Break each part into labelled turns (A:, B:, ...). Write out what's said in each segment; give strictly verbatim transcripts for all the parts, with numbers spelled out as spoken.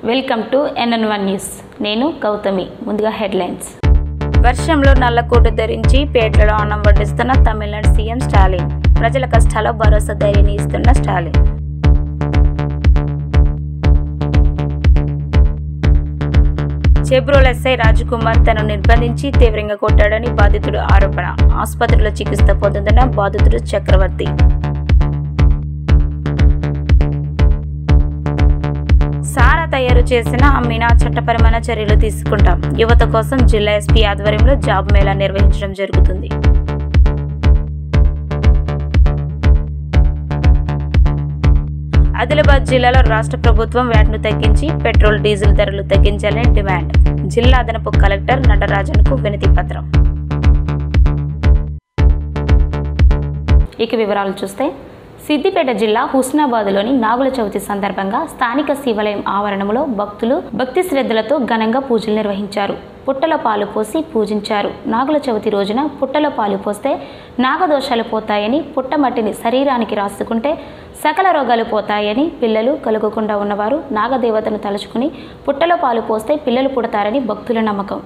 A: Welcome to NN one news. నేను గౌతమి. ముందుగా headlines. వర్షంలో నల్లకోటు ధరించి పేటలో అన్నం వడ్డిస్తున్న తమిళనాడు సీఎం స్టాలిన్. ప్రజల కష్టాల్లో భరోసా ధైర్యాన్ని ఇస్తున్న స్టాలిన్. చేబ్రోల్ ఎస్ఐ రాజకుమార్ తను నిర్బంధించి తీవ్రంగా కొట్టాడని బాధితుడు ఆరోపణ. ఆసుపత్రిలో చికిత్స పొందుతున్న బాధితుడు చక్రవర్తి. సారా తయారు చేసిన అమ్మినా చట్టపరమైన చర్యలు తీసుకుంటాం. యువత కోసం జిల్లా ఎస్పీ ఆధ్వర్యంలో జాబ్ మేళా నిర్వహించడం జరుగుతుంది. ఆదిలాబాద్ జిల్లాలో రాష్ట్ర ప్రభుత్వం వ్యాట్ను తగ్గించి పెట్రోల్ డీజిల్ ధరలు తగ్గించాలని డిమాండ్. జిల్లా అదనపు కలెక్టర్ నటరాజన్కు వినతి పత్రం. ఇక వివరాలు చూస్తే, సిద్దిపేట జిల్లా హుస్నాబాద్లోని నాగుల చవితి సందర్భంగా స్థానిక శివాలయం ఆవరణంలో భక్తులు భక్తి శ్రద్ధలతో ఘనంగా పూజలు నిర్వహించారు. పుట్టల పాలు పోసి పూజించారు. నాగుల చవితి రోజున పుట్టల పాలు పోస్తే నాగదోషాలు పోతాయని, పుట్టమట్టిని శరీరానికి రాసుకుంటే సకల రోగాలు పోతాయని, పిల్లలు కలుగకుండా ఉన్నవారు నాగదేవతను తలుచుకుని పుట్టల పాలు పోస్తే పిల్లలు పుడతారని భక్తుల నమ్మకం.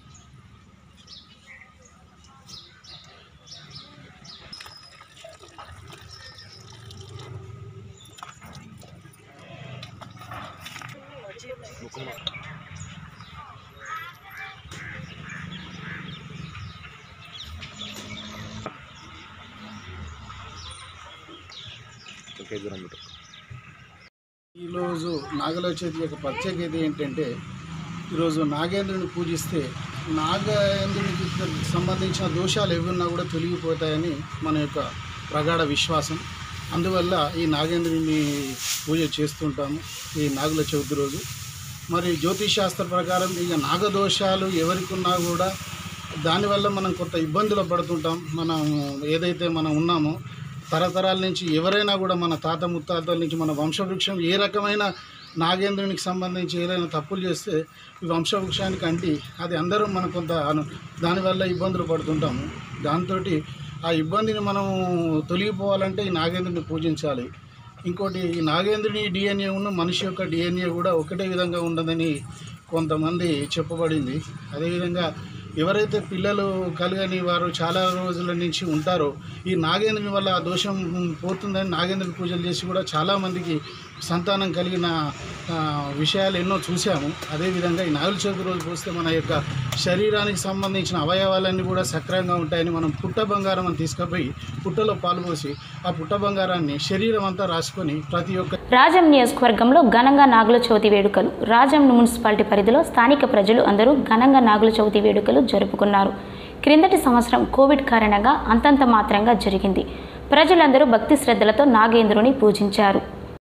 B: ఈరోజు నాగల చవితి యొక్క ప్రత్యేకత ఏంటంటే, ఈరోజు నాగేంద్రుని పూజిస్తే నాగేంద్రునికి సంబంధించిన దోషాలు ఏమన్నా కూడా తొలగిపోతాయని మన యొక్క ప్రగాఢ విశ్వాసం. అందువల్ల ఈ నాగేంద్రుని పూజ చేస్తుంటాము ఈ నాగుల చవితి రోజు. మరి జ్యోతిష్ శాస్త్ర ప్రకారం ఇక నాగదోషాలు ఎవరికి ఉన్నా కూడా దానివల్ల మనం కొంత ఇబ్బందులు పడుతుంటాం. మనం ఏదైతే మనం ఉన్నామో తరతరాల నుంచి ఎవరైనా కూడా మన తాత ముత్తాతల నుంచి మన వంశవృక్షం ఏ రకమైన నాగేంద్రునికి సంబంధించి ఏదైనా తప్పులు చేస్తే ఈ వంశవృక్షానికి అంటి అది అందరూ మనం కొంత దానివల్ల ఇబ్బందులు పడుతుంటాము. దాంతో ఆ ఇబ్బందిని మనం తొలగిపోవాలంటే ఈ నాగేంద్రుని పూజించాలి. ఇంకోటి, ఈ నాగేంద్రుని డిఎన్ఏ ఉన్న మనిషి యొక్క డిఎన్ఏ కూడా ఒకటే విధంగా ఉండదని కొంతమంది చెప్పబడింది. అదేవిధంగా ఎవరైతే పిల్లలు కలగని వారు చాలా రోజుల నుంచి ఉంటారో ఈ నాగేంద్రుని వల్ల ఆ దోషం పోతుందని నాగేంద్రుని పూజలు చేసి కూడా చాలామందికి సంతానం కలిగిన విషయాలు ఎన్నో చూసాము. అదేవిధంగా ఈ నాగుల చవితి రోజు పోస్తే మన యొక్క శరీరానికి సంబంధించిన అవయవాలన్నీ కూడా సక్రమంగా ఉంటాయని మనం పుట్ట బంగారం అని తీసుకుపోయి పుట్టలో పాల్పోసి ఆ పుట్ట బంగారాన్ని శరీరం అంతా రాసుకొని ప్రతి ఒక్క
A: రాజం నియోజకవర్గంలో ఘనంగా నాగుల చవితి వేడుకలు. రాజం మున్సిపాలిటీ పరిధిలో స్థానిక ప్రజలు అందరూ ఘనంగా నాగుల చవితి వేడుకలు జరుపుకున్నారు. క్రిందటి సంవత్సరం కోవిడ్ కారణంగా అంతంత మాత్రంగా జరిగింది. ప్రజలందరూ భక్తి శ్రద్ధలతో నాగేంద్రుని పూజించారు.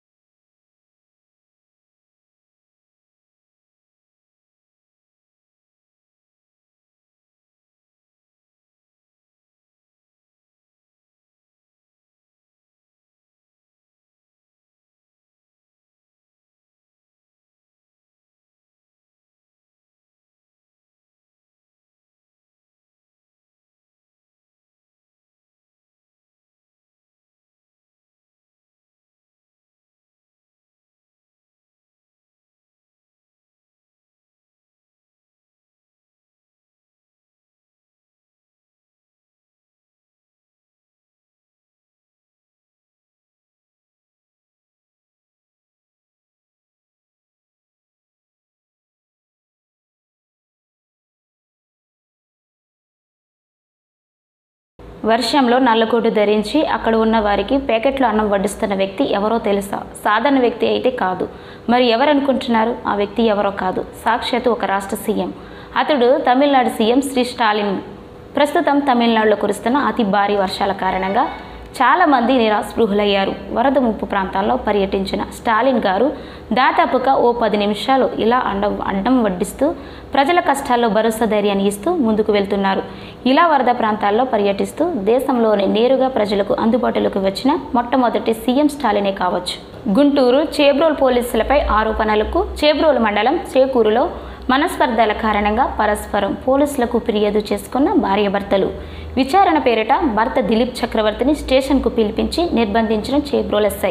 A: వర్షంలో నల్లకోటు ధరించి అక్కడ ఉన్న వారికి ప్యాకెట్లో అన్నం వడ్డిస్తున్న వ్యక్తి ఎవరో తెలుసా? సాధారణ వ్యక్తి అయితే కాదు. మరి ఎవరనుకుంటున్నారు? ఆ వ్యక్తి ఎవరో కాదు, సాక్షాత్తు ఒక రాష్ట్ర సీఎం. అతడు తమిళనాడు సీఎం శ్రీ స్టాలిన్. ప్రస్తుతం తమిళనాడులో కురుస్తున్న అతి భారీ వర్షాల కారణంగా చాలామంది నిరాస్పృహులయ్యారు. వరద ముప్పు ప్రాంతాల్లో పర్యటించిన స్టాలిన్ గారు దాదాపుగా ఓ పది నిమిషాలు ఇలా అండం అడ్డం వడ్డిస్తూ ప్రజల కష్టాల్లో భరోసా ధైర్యాన్ని ఇస్తూ ముందుకు వెళ్తున్నారు. ఇలా వరద ప్రాంతాల్లో పర్యటిస్తూ దేశంలోనే నేరుగా ప్రజలకు అందుబాటులోకి వచ్చిన మొట్టమొదటి సీఎం స్టాలినే కావచ్చు. గుంటూరు చేబ్రోల్ పోలీసులపై ఆరోపణలకు చేబ్రోల్ మండలం చేకూరులో మనస్పర్ధల కారణంగా పరస్పరం పోలీసులకు ఫిర్యాదు చేసుకున్న భార్యాభర్తలు. విచారణ పేరిట భర్త దిలీప్ చక్రవర్తిని స్టేషన్కు పిలిపించి నిర్బంధించిన చేబ్రోల్ ఎస్ఐ.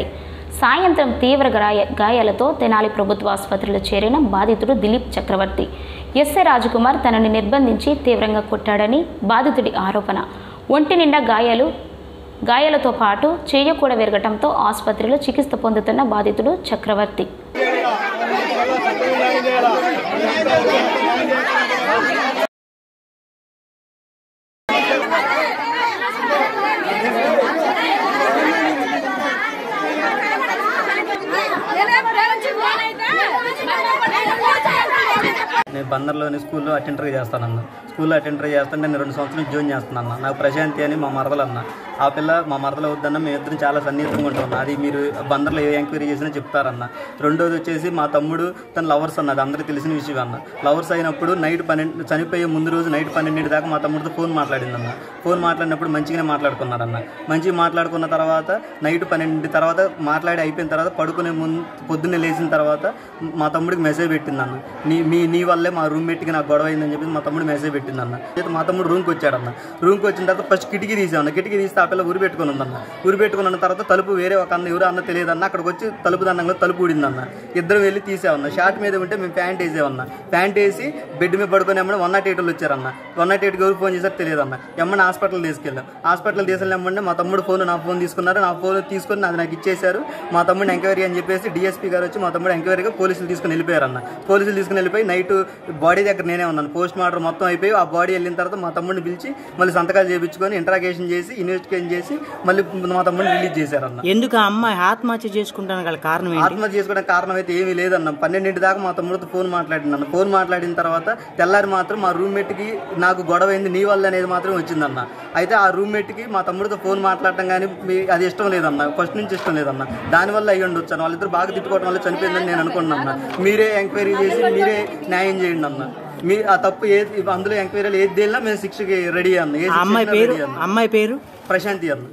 A: సాయంత్రం తీవ్ర గాయ గాయాలతో తెనాలి ప్రభుత్వ ఆసుపత్రిలో చేరిన బాధితుడు దిలీప్ చక్రవర్తి. ఎస్ఐ రాజకుమార్ తనని నిర్బంధించి తీవ్రంగా కొట్టాడని బాధితుడి ఆరోపణ. ఒంటి నిండా గాయాలు గాయాలతో పాటు చెయ్యి కూడా విరగటంతో ఆసుపత్రిలో చికిత్స పొందుతున్న బాధితుడు చక్రవర్తి.
C: నేను బందర్లోని స్కూల్లో అటెండర్ చేస్తానన్న. స్కూల్లో అటెండర్ చేస్తాను. నేను రెండు సంవత్సరాలు జాయిన్ చేస్తున్నాను. నాకు ప్రశాంతి అని మా మరదలు అన్న. ఆ పిల్ల మా మరదలు వద్దన్న, మేము ఇద్దరం చాలా సన్నిహితంగా ఉంటున్నాం. అది మీరు బందర్లో ఏ ఎంక్వైరీ చేసినా చెప్తారన్న. రెండోది వచ్చేసి మా తమ్ముడు తన లవర్స్ అన్నది అందరికీ తెలిసిన విషయం అన్న. లవర్స్ అయినప్పుడు నైట్ పన్నెండు చనిపోయే ముందు రోజు నైట్ పన్నెండింటి దాకా మా తమ్ముడితో ఫోన్ మాట్లాడిందన్న. ఫోన్ మాట్లాడినప్పుడు మంచిగానే మాట్లాడుకున్నారన్న. మంచిగా మాట్లాడుకున్న తర్వాత నైట్ పన్నెండింటి తర్వాత మాట్లాడి అయిపోయిన తర్వాత పడుకునే ముందు పొద్దున్నే లేచిన తర్వాత మా తమ్ముడికి మెసేజ్ పెట్టిందన్న. నీ మీ నీ వల్లే మా రూమ్మేట్కి నాకు గొడవ అయిందని చెప్పి మా తమ్ముడు మెసేజ్ పెట్టిందన్న. అయితే మా తమ్ముడు రూమ్కి వచ్చాడన్న. రూమ్కి వచ్చిన తర్వాత ఫస్ట్ కిటికీ తీసామన్న. కిటికీ తీస్తే ఆ పిల్ల ఉరి పెట్టుకుని ఉందన్న. ఉరి పెట్టుకున్న తర్వాత తలుపు వేరే ఒక అన్న ఎవరు అన్న తెలియదన్న. అక్కడికి వచ్చి తలుపు దండంలో తలుపు ఊడిందన్న. ఇద్దరు వెళ్ళి తీసామన్న. షార్ట్ మీద ఉంటే మేము ప్యాంట్ వేసామన్న. ప్యాంట్ వేసి బెడ్ మీద పడుకుని ఎమ్మడి వన్ నాట్ ఎయిట్లో వచ్చారన్న. వన్ నాట్ ఎయిట్కి ఎవరు ఫోన్ చేశారు తెలియదన్న. ఎమ్మడి హాస్పిటల్ తీసుకెళ్ళాం. హాస్పిటల్ తీసుకెళ్ళామంటే మా తమ్ముడు ఫోన్ నా ఫోన్ తీసుకున్నారు. నా ఫోన్ తీసుకొని అది నాకు ఇచ్చేశారు. మా తమ్ముడిని ఎంక్వైరీ అని చెప్పేసి డిఎస్పీ గారు వచ్చి మా తమ్ముడు ఎంక్వైరీగా పోలీసులు తీసుకుని వెళ్ళిపోయారన్న. పోలీసులు తీసుకుని వెళ్ళిపోయి నైట్ బాడీ దగ్గర నేనే ఉన్నాను. పోస్ట్ మార్టం మొత్తం అయిపోయి ఆ బాడీ వెళ్ళిన తర్వాత మా తమ్ముడిని పిలిచి మళ్ళీ సంతకాలు చేయించుకొని ఇంట్రాగేషన్ చేసి ఇన్వెస్టిగేషన్ చేసి మళ్ళీ మా తమ్ముడిని రిలీజ్ చేశారన్న.
D: ఎందుకు ఆ అమ్మాయి ఆత్మహత్య చేసుకుంటాను గల కారణం ఏంటి?
C: ఆత్మహత్య చేసుకోవడానికి కారణం అయితే ఏమీ లేదన్న. పన్నెండింటి దాకా మా తమ్ముడితో ఫోన్ మాట్లాడిందన్న. ఫోన్ మాట్లాడిన తర్వాత తెల్లారి మాత్రం మా రూమ్మేట్కి నాకు గొడవ అయింది నీ వల్ల అనేది మాత్రం వచ్చిందన్న. అయితే ఆ రూమ్మేట్కి మా తమ్ముడితో ఫోన్ మాట్లాడటం కానీ అది ఇష్టం లేదన్న. ఫస్ట్ నుంచి ఇష్టం లేదన్న. దానివల్ల అయ్యి ఉండొచ్చాను. వాళ్ళిద్దరు బాగా తిట్టుకోవడం వల్ల చనిపోయిందని నేను అనుకున్నాను. మీరే ఎంక్వైరీ చేసి మీరే న్యాయం చేయండి అన్న. మీ ఆ తప్పు ఏది అందులో ఎంక్వైరీలు ఏది తేలినా మేము శిక్షకి రెడీ అన్న.
D: అమ్మాయి పేరు అమ్మాయి పేరు
C: ప్రశాంతి అన్న.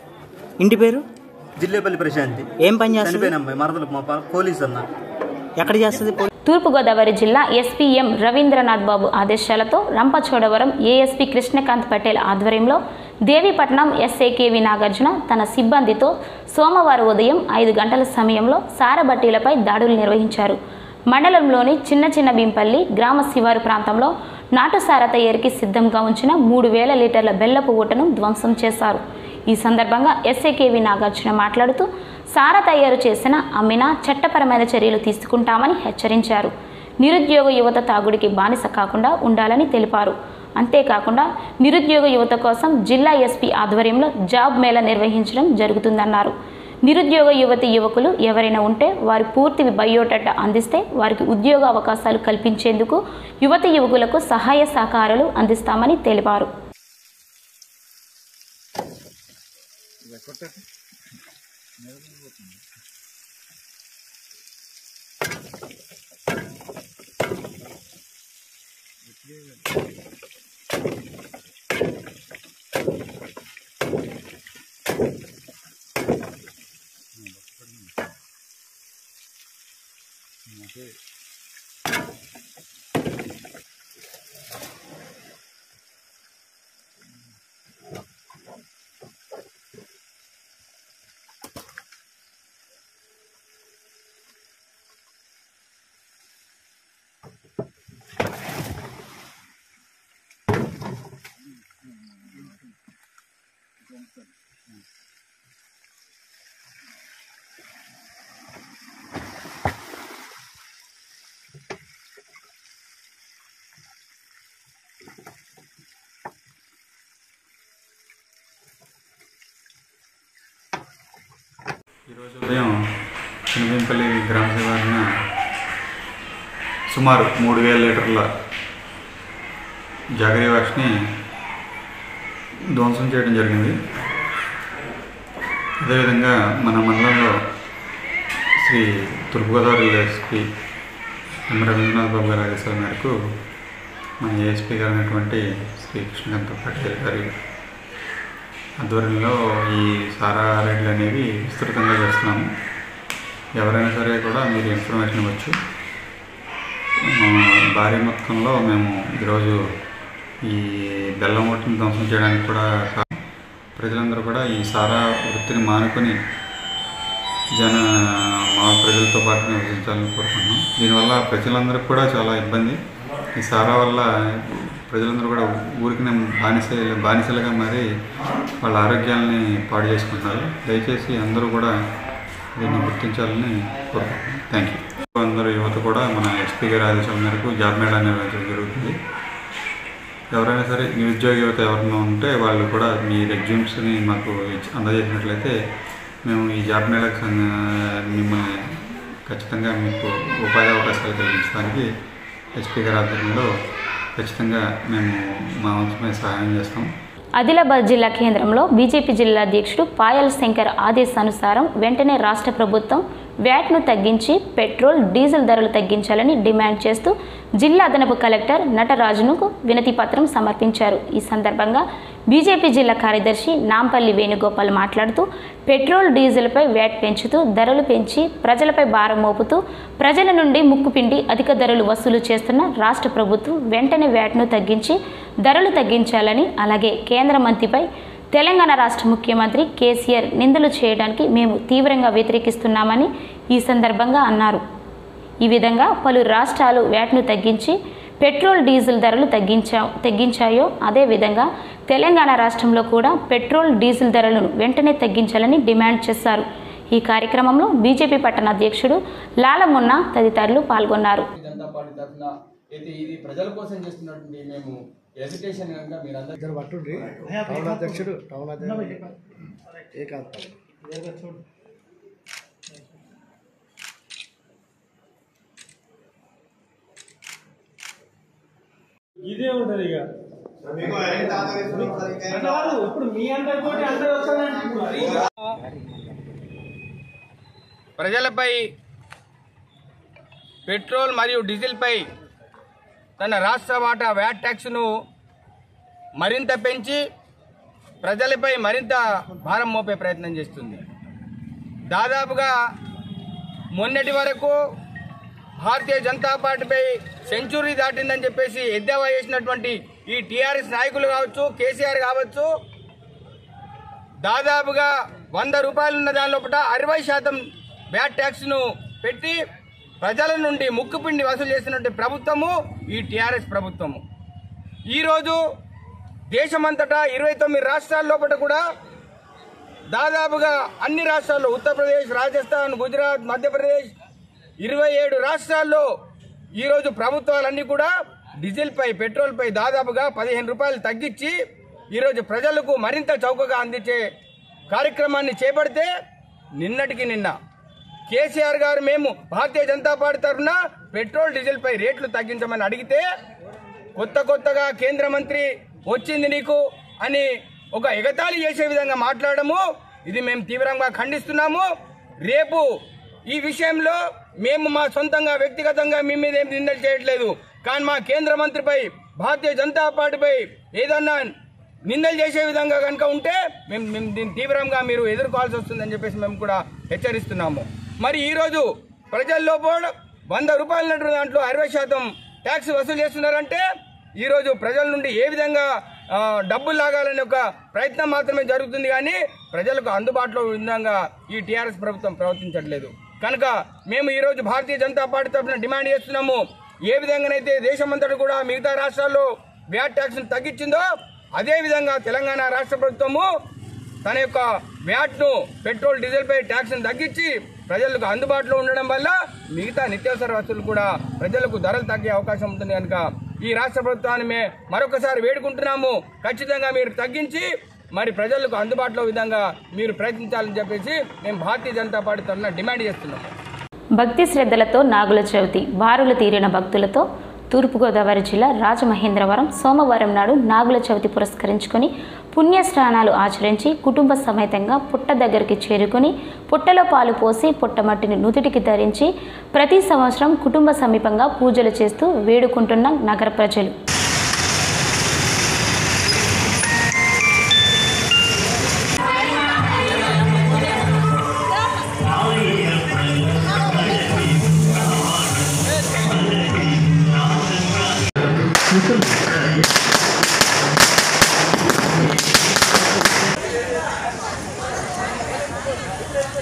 D: ఇంటి పేరు
C: జిల్లేపల్లి ప్రశాంతి.
D: ఏం పని చేస్తుంది?
C: చనిపోయిన అమ్మాయి మరదలు మా పోలీస్ అన్న.
D: ఎక్కడ చేస్తుంది?
A: తూర్పుగోదావరి జిల్లా ఎస్పీ ఎం రవీంద్రనాథ్ బాబు ఆదేశాలతో రంపచోడవరం ఏఎస్పీ కృష్ణకాంత్ పటేల్ ఆధ్వర్యంలో దేవీపట్నం ఎస్ఐ కేవి నాగార్జున తన సిబ్బందితో సోమవారం ఉదయం ఐదు గంటల సమయంలో సారబట్టీలపై దాడులు నిర్వహించారు. మండలంలోని చిన్న చిన్న బింపల్లి గ్రామ శివారు ప్రాంతంలో నాటుసార తయారీకి సిద్ధంగా ఉంచిన మూడు వేల లీటర్ల బెల్లపు ఊటను ధ్వంసం చేశారు. ఈ సందర్భంగా ఎస్ఐ కేవి నాగార్జున మాట్లాడుతూ సారా తయారు చేసిన అమ్మినా చట్టపరమైన చర్యలు తీసుకుంటామని హెచ్చరించారు. నిరుద్యోగ యువత తాగుడికి బానిస కాకుండా ఉండాలని తెలిపారు. అంతేకాకుండా నిరుద్యోగ యువత కోసం జిల్లా ఎస్పీ ఆధ్వర్యంలో జాబ్ మేళా నిర్వహించడం జరుగుతుందన్నారు. నిరుద్యోగ యువతి యువకులు ఎవరైనా ఉంటే వారి పూర్తి బయోడేటా అందిస్తే వారికి ఉద్యోగ అవకాశాలు కల్పించేందుకు యువతి యువకులకు సహాయ సహకారాలు అందిస్తామని తెలిపారు.
E: ఈరోజు ఉదయం చిన్నబింపల్లి గ్రామ శివారున సుమారు మూడు వేల లీటర్ల జాగరీ వాక్స్ని ధ్వంసం చేయడం జరిగింది. అదేవిధంగా మన మండలంలో శ్రీ తూర్పుగోదావరి ఎస్పీ ఎం రవీంద్రనాథ్ బాబు గారి ఆదేశాల మేరకు మన ఏఎస్పీ గారు అయినటువంటి శ్రీ కృష్ణకాంత్ పటేల్ గారి ఆధ్వర్యంలో ఈ సారా రైడ్లు అనేవి విస్తృతంగా చేస్తున్నాము. ఎవరైనా సరే కూడా మీరు ఇన్ఫర్మేషన్ ఇవ్వచ్చు. భారీ మొత్తంలో మేము ఈరోజు ఈ బెల్లం ఓటుని ధ్వంసం చేయడానికి కూడా ప్రజలందరూ కూడా ఈ సారా వృత్తిని మానుకొని జన మామూలు ప్రజలతో పాటు నివసించాలని కోరుకుంటున్నాం. దీనివల్ల ప్రజలందరికీ కూడా చాలా ఇబ్బంది. ఈ సారా వల్ల ప్రజలందరూ కూడా ఊరికి బానిస బానిసలుగా మారి వాళ్ళ ఆరోగ్యాలని పాడు చేసుకుంటున్నారు. దయచేసి అందరూ కూడా దీన్ని గుర్తించాలని కోరుకుంటున్నాం. Thank you. అందరూ యువత కూడా మన ఎస్పీ గారి ఆదేశాల మేరకు జాబ్ మేళా నిర్వహించడం జరుగుతుంది. ఎవరైనా సరే నిరుద్యోగ యువత ఎవరైనా ఉంటే వాళ్ళు కూడా మీ రెజ్యూమ్స్ని మాకు అందజేసినట్లయితే మేము ఈ జాబ్ మేళాకు మిమ్మల్ని ఖచ్చితంగా మీకు ఉపాధి అవకాశాలు కలిగించడానికి ఎస్పీ గారి ఆధ్వర్యంలో ఖచ్చితంగా మేము మా వంతు సహాయం చేస్తాం.
A: ఆదిలాబాద్ జిల్లా కేంద్రంలో బీజేపీ జిల్లా అధ్యక్షుడు పాయల్ శంకర్ ఆదేశానుసారం వెంటనే రాష్ట్ర ప్రభుత్వం వ్యాట్ను తగ్గించి పెట్రోల్ డీజిల్ ధరలు తగ్గించాలని డిమాండ్ చేస్తూ జిల్లా అదనపు కలెక్టర్ నటరాజునుకు వినతి పత్రం సమర్పించారు. ఈ సందర్భంగా బీజేపీ జిల్లా కార్యదర్శి నాంపల్లి వేణుగోపాల్ మాట్లాడుతూ పెట్రోల్ డీజిల్పై వ్యాట్ పెంచుతూ ధరలు పెంచి ప్రజలపై భారం మోపుతూ ప్రజల నుండి ముక్కుపిండి అధిక ధరలు వసూలు చేస్తున్న రాష్ట్ర ప్రభుత్వం వెంటనే వ్యాట్ను తగ్గించి ధరలు తగ్గించాలని, అలాగే కేంద్ర మంత్రిపై తెలంగాణ రాష్ట్ర ముఖ్యమంత్రి కేసీఆర్ నిందలు చేయడానికి మేము తీవ్రంగా వ్యతిరేకిస్తున్నామని ఈ సందర్భంగా అన్నారు. ఈ విధంగా పలు రాష్ట్రాలు వ్యాట్ను తగ్గించి పెట్రోల్ డీజిల్ ధరలు తగ్గించా తగ్గించాయో అదేవిధంగా తెలంగాణ రాష్ట్రంలో కూడా పెట్రోల్ డీజిల్ ధరలను వెంటనే తగ్గించాలని డిమాండ్ చేశారు. ఈ కార్యక్రమంలో బీజేపీ పట్టణ అధ్యక్షుడు లాలమున్న తదితరులు పాల్గొన్నారు.
F: ఇది ప్రజల కోసం చేస్తున్నటువంటి మేము ఎడ్యుకేషన్ కనుక మీరు అందరూ
B: పట్టుండ్రి టౌన్ అధ్యక్షుడు టౌన్ అధ్యక్షుడు ఏకాంత్
G: ఇదే ఉంటుంది ఇక ఇప్పుడు మీ అందరితో అందరూ వస్తారండి.
F: ప్రజలపై పెట్రోల్ మరియు డీజిల్పై తన రాష్ట్ర వాటా వ్యాట్ ట్యాక్స్ను మరింత పెంచి ప్రజలపై మరింత భారం మోపే ప్రయత్నం చేస్తుంది. దాదాపుగా మొన్నటి వరకు భారతీయ జనతా పార్టీపై సెంచురీ దాటిందని చెప్పేసి ఎద్దేవా చేసినటువంటి ఈ టీఆర్ఎస్ నాయకులు కావచ్చు, కేసీఆర్ కావచ్చు, దాదాపుగా వంద రూపాయలు ఉన్న దాని లోపల అరవై శాతం వ్యాట్ ట్యాక్స్ను పెట్టి ప్రజల నుండి ముక్కుపిండి వసూలు చేసినటువంటి ప్రభుత్వము ఈ టీఆర్ఎస్ ప్రభుత్వము. ఈరోజు దేశమంతటా ఇరవై తొమ్మిది రాష్ట్రాల లోపల కూడా దాదాపుగా అన్ని రాష్ట్రాల్లో ఉత్తరప్రదేశ్, రాజస్థాన్, గుజరాత్, మధ్యప్రదేశ్ ఇరవై ఏడు రాష్ట్రాల్లో ఈరోజు ప్రభుత్వాలన్నీ కూడా డీజిల్పై పెట్రోల్పై దాదాపుగా పదిహేను రూపాయలు తగ్గించి ఈరోజు ప్రజలకు మరింత చౌకగా అందించే కార్యక్రమాన్ని చేపడితే నిన్నటికి నిన్న కేసీఆర్ గారు మేము భారతీయ జనతా పార్టీ తరఫున పెట్రోల్ డీజిల్పై రేట్లు తగ్గించమని అడిగితే కొత్త కొత్తగా కేంద్ర మంత్రి వచ్చింది నీకు అని ఒక ఎగతాళి చేసే విధంగా మాట్లాడము ఇది మేము తీవ్రంగా ఖండిస్తున్నాము. రేపు ఈ విషయంలో మేము మా సొంతంగా వ్యక్తిగతంగా మీ మీద ఏం నిందలు చేయట్లేదు, కానీ మా కేంద్ర మంత్రిపై భారతీయ జనతా పార్టీపై ఏదన్నా నిందలు చేసే విధంగా కనుక ఉంటే మేము మేము దీన్ని తీవ్రంగా మీరు ఎదుర్కోవాల్సి వస్తుందని చెప్పేసి మేము కూడా హెచ్చరిస్తున్నాము. మరి ఈరోజు ప్రజల్లో కూడా వంద రూపాయల దాంట్లో అరవై శాతం ట్యాక్స్ వసూలు చేస్తున్నారంటే ఈరోజు ప్రజల నుండి ఏ విధంగా డబ్బులు లాగాలనే ఒక ప్రయత్నం మాత్రమే జరుగుతుంది, కానీ ప్రజలకు అందుబాటులో విధంగా ఈ టీఆర్ఎస్ ప్రభుత్వం ప్రవర్తించట్లేదు. కనుక మేము ఈరోజు భారతీయ జనతా పార్టీ తరఫున డిమాండ్ చేస్తున్నాము, ఏ విధంగానైతే దేశమంతటా కూడా మిగతా రాష్ట్రాల్లో వ్యాట్ ట్యాక్స్ను తగ్గించిందో అదేవిధంగా తెలంగాణ రాష్ట్ర ప్రభుత్వము తన యొక్క వ్యాట్ను పెట్రోల్ డీజిల్పై ట్యాక్స్ను తగ్గించి ప్రజలకు అందుబాటులో ఉండడం వల్ల మిగతా నిత్యావసర వస్తువులు కూడా ప్రజలకు ధరలు తగ్గే అవకాశం ఉంటుంది. కనుక ఈ రాష్ట్ర ప్రభుత్వాన్ని మేము మరొకసారి వేడుకుంటున్నాము, ఖచ్చితంగా మీరు తగ్గించి మరి ప్రజలకు అందుబాటులో విధంగా మీరు ప్రయత్నించాలని చెప్పేసి మేము భారతీయ జనతా పార్టీ తరఫున డిమాండ్ చేస్తున్నాము.
A: భక్తి శ్రద్ధలతో నాగుల చవితి బారులు తీరిన భక్తులతో తూర్పుగోదావరి జిల్లా రాజమహేంద్రవరం సోమవారం నాడు నాగుల చవితి పురస్కరించుకొని పుణ్యస్నానాలు ఆచరించి కుటుంబ సమేతంగా పుట్ట దగ్గరికి చేరుకుని పుట్టలో పాలు పోసి పుట్టమట్టిని నుదుటికి ధరించి ప్రతి సంవత్సరం కుటుంబ సమీపంగా పూజలు చేస్తూ వేడుకుంటున్న నగర ప్రజలు.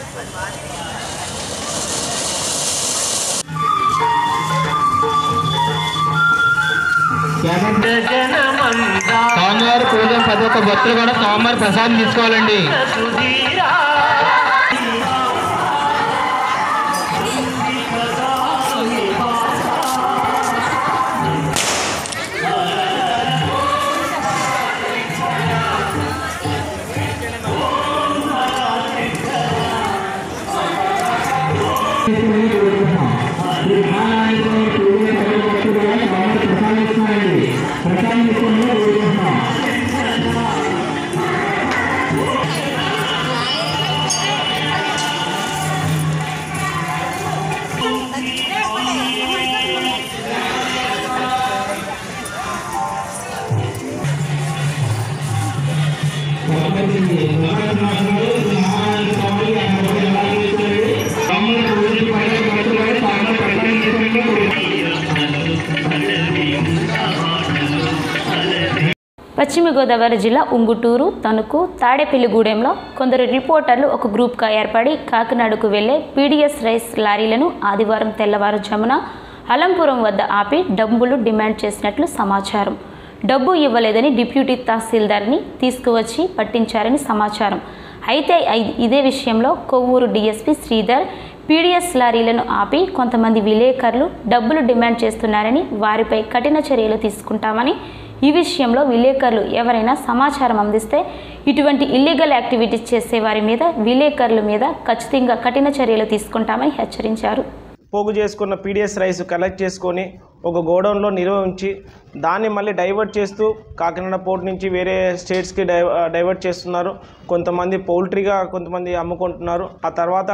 H: స్వామివారి పూజ ప్రతి ఒక్క భక్తులు కూడా స్వామివారి ప్రసాదం తీసుకోవాలండి.
A: పశ్చిమ గోదావరి జిల్లా ఉంగుటూరు, తణుకు, తాడేపల్లిగూడెంలో కొందరు రిపోర్టర్లు ఒక గ్రూప్గా ఏర్పడి కాకినాడకు వెళ్లే పీడీఎస్ రైస్ లారీలను ఆదివారం తెల్లవారుజామున అలంపురం వద్ద ఆపి డబ్బులు డిమాండ్ చేసినట్లు సమాచారం. డబ్బు ఇవ్వలేదని డిప్యూటీ తహసీల్దార్ని తీసుకువచ్చి పట్టించారని సమాచారం. అయితే ఇదే విషయంలో కొవ్వూరు డీఎస్పీ శ్రీధర్ పీడీఎస్ లారీలను ఆపి కొంతమంది విలేకరులు డబ్బులు డిమాండ్ చేస్తున్నారని, వారిపై కఠిన చర్యలు తీసుకుంటామని, ఈ విషయంలో విలేకరులు ఎవరైనా సమాచారం అందిస్తే ఇటువంటి ఇల్లీగల్ యాక్టివిటీస్ చేసే వారి మీద, విలేకరుల మీద ఖచ్చితంగా కఠిన చర్యలు తీసుకుంటామని హెచ్చరించారు.
I: పోగు చేసుకున్న పీడీఎస్ రైస్ కలెక్ట్ చేసుకొని ఒక గోడౌన్లో నిల్వ ఉంచి దాన్ని మళ్ళీ డైవర్ట్ చేస్తూ కాకినాడ పోర్ట్ నుంచి వేరే స్టేట్స్కి డై డైవర్ట్ చేస్తున్నారు. కొంతమంది పౌల్ట్రీగా కొంతమంది అమ్ముకుంటున్నారు. ఆ తర్వాత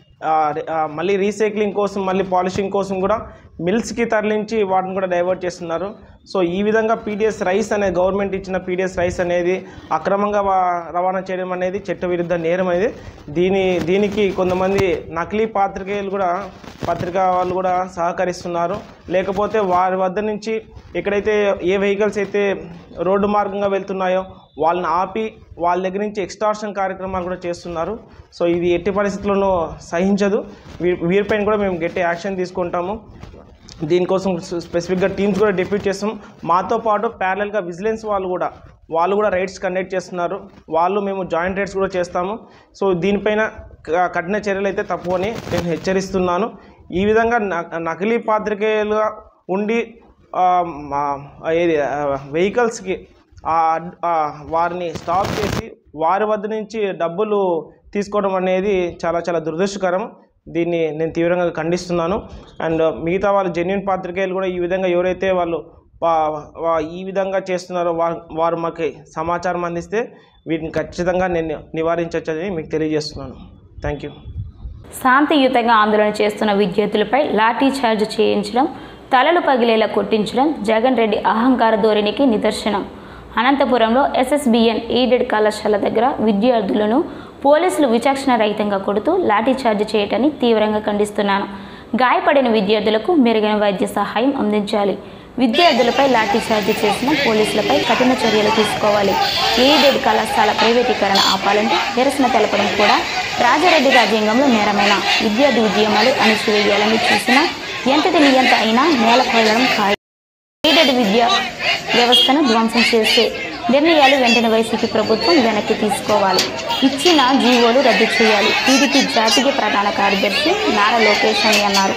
I: మళ్ళీ రీసైక్లింగ్ కోసం, మళ్ళీ పాలిషింగ్ కోసం కూడా మిల్స్కి తరలించి వాటిని కూడా డైవర్ట్ చేస్తున్నారు. సో ఈ విధంగా పీడీఎస్ రైస్ అనేది, గవర్నమెంట్ ఇచ్చిన పీడీఎస్ రైస్ అనేది అక్రమంగా రవాణా చేయడం అనేది చట్టవిరుద్ధ నేరం అనేది. దీని దీనికి కొంతమంది నకిలీ పాత్రికేయులు కూడా, పత్రికా వాళ్ళు కూడా సహకరిస్తున్నారు. లేకపోతే వారి వద్ద నుంచి ఎక్కడైతే ఏ వెహికల్స్ అయితే రోడ్డు మార్గంగా వెళ్తున్నాయో వాళ్ళని ఆపి వాళ్ళ దగ్గర నుంచి ఎక్స్టార్షన్ కార్యక్రమాలు కూడా చేస్తున్నారు. సో ఇది ఎట్టి పరిస్థితుల్లోనూ సహించదు. వీరిపైన కూడా మేము గట్టి యాక్షన్ తీసుకుంటాము. దీనికోసం స్పెసిఫిక్గా టీమ్స్ కూడా డిప్యూట్ చేస్తాం. మాతో పాటు ప్యారలల్గా విజిలెన్స్ వాళ్ళు కూడా వాళ్ళు కూడా రైడ్స్ కండక్ట్ చేస్తున్నారు. వాళ్ళు మేము జాయింట్ రైడ్స్ కూడా చేస్తాము. సో దీనిపైన కఠిన చర్యలు అయితే తప్పు అని నేను హెచ్చరిస్తున్నాను. ఈ విధంగా నకిలీ పాత్రికేయులుగా ఉండి ఏది వెహికల్స్కి వారిని స్టాప్ చేసి వారి వద్ద నుంచి డబ్బులు తీసుకోవడం అనేది చాలా చాలా దురదృష్టకరం. దీన్ని నేను తీవ్రంగా ఖండిస్తున్నాను. అండ్ మిగతా వాళ్ళు జెన్యూన్ పాత్రికేయులు కూడా ఈ విధంగా ఎవరైతే వాళ్ళు ఈ విధంగా చేస్తున్నారో వారు వారు మాకు సమాచారం అందిస్తే వీటిని ఖచ్చితంగా నేను నివారించవచ్చని మీకు తెలియజేస్తున్నాను. Thank you.
A: శాంతియుతంగా ఆందోళన చేస్తున్న విద్యార్థులపై లాఠీ చార్జ్ చేయించడం, తలలు పగిలేలా కొట్టించడం జగన్ రెడ్డి అహంకార ధోరణికి నిదర్శనం. అనంతపురంలో ఎస్ఎస్బిఎన్ ఎయిడెడ్ కళాశాల దగ్గర విద్యార్థులను పోలీసులు విచక్షణ రహితంగా కొడుతూ లాఠీచార్జ్ చేయటాన్ని తీవ్రంగా ఖండిస్తున్నాను. గాయపడిన విద్యార్థులకు మెరుగైన వైద్య సహాయం అందించాలి. విద్యార్థులపై లాఠీచార్జ్ చేసిన పోలీసులపై కఠిన చర్యలు తీసుకోవాలి. ఎయిడెడ్ కళాశాల ప్రైవేటీకరణ ఆపాలంటే నిరసన తెలపడం కూడా రాజారెడ్డి రాజ్యాంగంలో నేరమైన. విద్యార్థి ఉద్యమాలు అణిచివేయాలని చూసినా ఎంతటి నియంత అయినా నేలకొల్లడం ఖాయం. ఎయిడెడ్ విద్యా వ్యవస్థను ధ్వంసం చేసే నిర్ణయాలు వెంటనే వైసీపీ ప్రభుత్వం వెనక్కి తీసుకోవాలి. ఇచ్చిన జీవోలు రద్దు చేయాలి. టీడీపీ జాతీయ ప్రధాన కార్యదర్శి నారా లోకేష్ అని అన్నారు.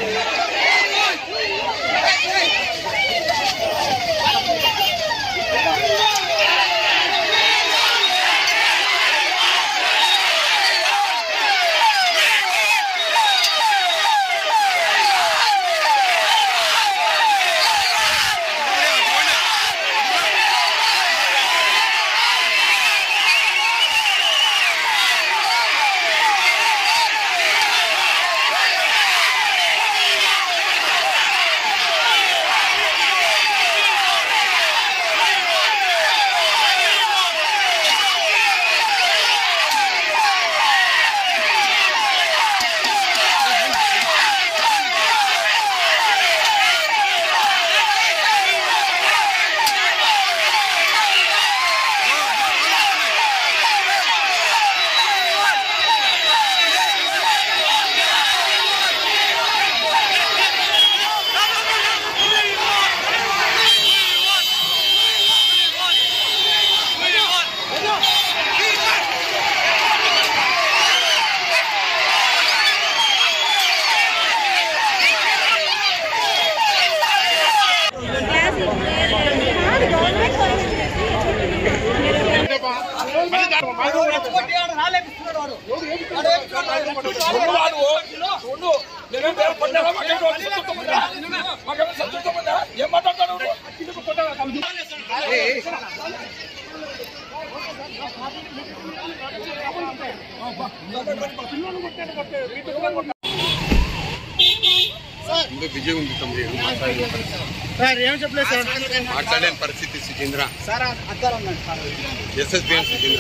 J: ముందు బిజీ ఉంది తమ్ముడు
B: సార్ ఏం చెప్పలేదు సార్
J: మాట్లాడలేని పరిస్థితి సుచీంద్ర ఎస్ఎస్బి సుచీంద్ర.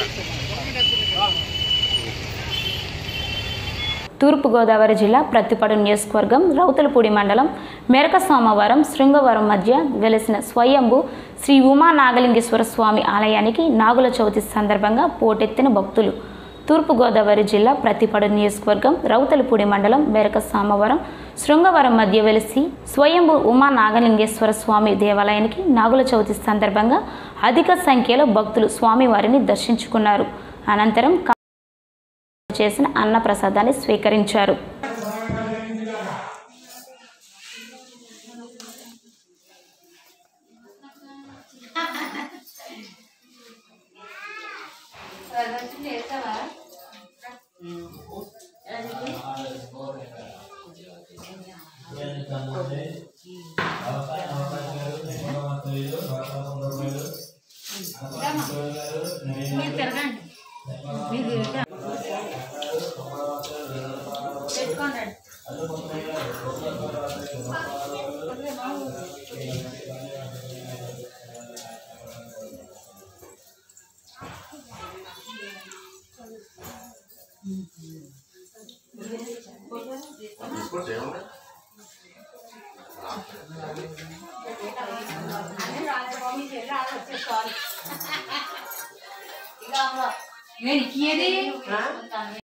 A: తూర్పుగోదావరి జిల్లా ప్రత్తిపాడు నియోజకవర్గం రౌతులపూడి మండలం మెరక సోమవారం శృంగవరం మధ్య వెలిసిన స్వయంభూ శ్రీ ఉమా నాగలింగేశ్వర స్వామి ఆలయానికి నాగుల చవితి సందర్భంగా పోటెత్తిన భక్తులు. తూర్పుగోదావరి జిల్లా ప్రత్తిపాడు నియోజకవర్గం రౌతులపూడి మండలం మెరక సోమవారం శృంగవరం మధ్య వెలిసి స్వయంభూ ఉమా నాగలింగేశ్వర స్వామి దేవాలయానికి నాగుల చవితి సందర్భంగా అధిక సంఖ్యలో భక్తులు స్వామివారిని దర్శించుకున్నారు. అనంతరం చేసిన అన్న ప్రసాదాన్ని స్వీకరించారు.
K: నేను